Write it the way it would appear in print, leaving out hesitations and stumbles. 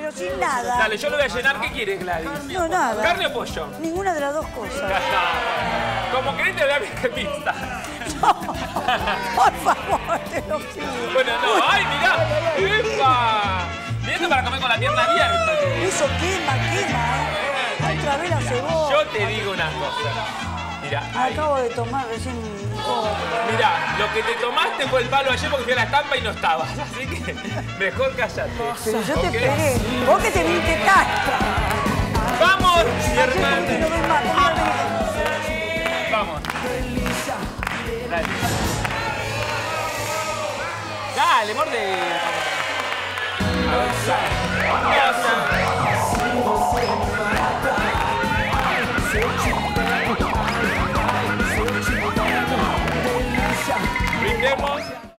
pero sin nada. Dale, yo lo voy a llenar. ¿Qué quieres, Gladys? No, nada. ¿Carne o pollo? Ninguna de las dos cosas. Como querés te voy a dar pizza. No, por favor, te lo pido. Bueno, no. ¡Ay, mirá! ¡Epa! Mirá para comer con la pierna abierta. Eso quema, Otra vez la cebolla. Yo te digo una cosa. Mirá, Me acabo de tomar recién un copo. Mirá, lo que te tomaste fue el palo ayer porque fui a la estampa y no estabas. Así que mejor callate. Pero yo te esperé. Vos que te viniste casta. ¡Vamos, mi No hermano! ves más, Vamos. Dale. Dale, morde. A ver, sale.